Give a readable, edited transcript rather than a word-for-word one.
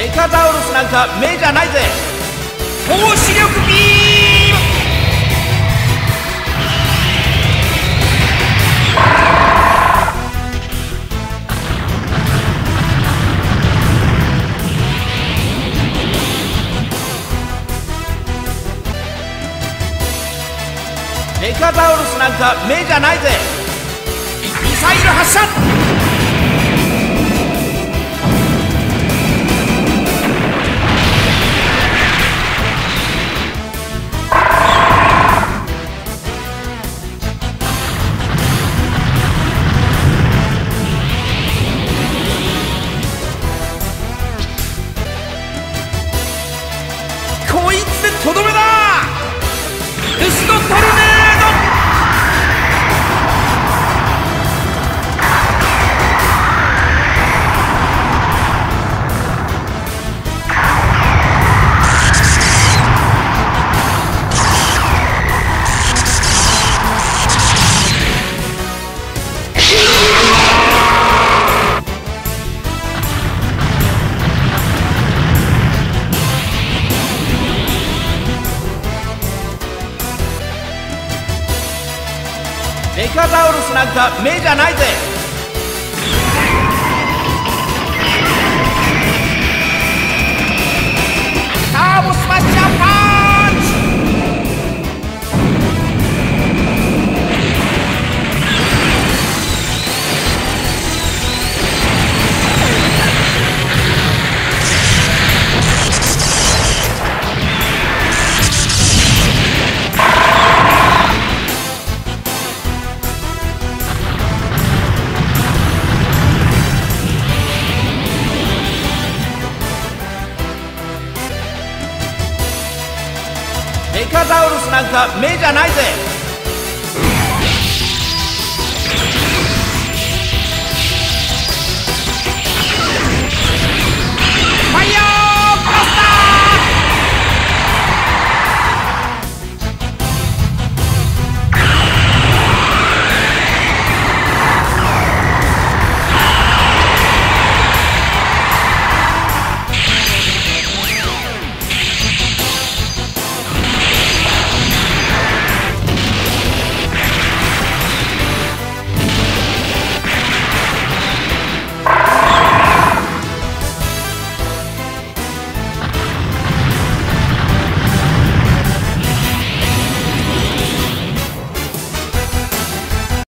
メカザウルスなんか目じゃないぜ。投資力ビーム。メカザウルスなんか目じゃないぜ。ミサイル発射。こいつでとどめだ。ルストトルネード。メカザウルスなんか目じゃないぜ。ターボスマッシャーパンチ。メカザウルスなんか目じゃないぜ。